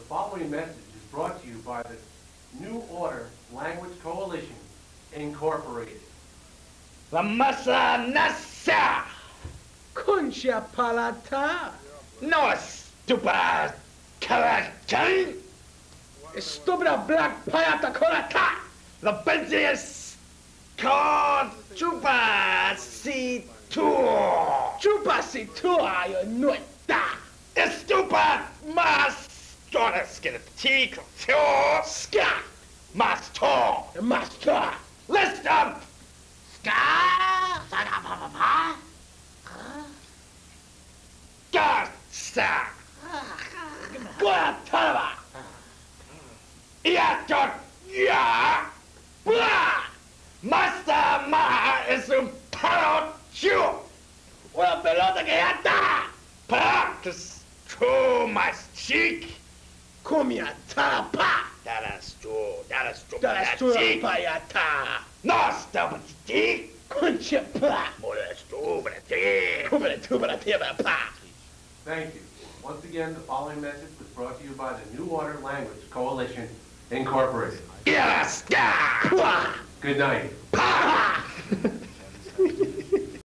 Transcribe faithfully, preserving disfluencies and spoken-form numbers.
following message is brought to you by the New Order Language Coalition, Incorporated. La masa nasa! Concha palata! No stupid carachan! Estúpida black payata colata! La benzies called chupa si tu! Chupa si tu ayo nueta! Estupid mas Jonas skin of tea, ska! Master! Master! List up! Ska! Saga papa! Gasa! Guatalaba! Iatot! Ya! Blah! Master Ma es un parrot chu! Una pelota que ya está! Practice to my cheek! Comia tapa! That's true, that's true, That's tu payata! No stupid cheek! Concha pa! More stupid cheek! Come tu para tira pa! Thank you. Once again, the following message was brought to you by the New Order Language Coalition, Incorporated. Yes! Good night.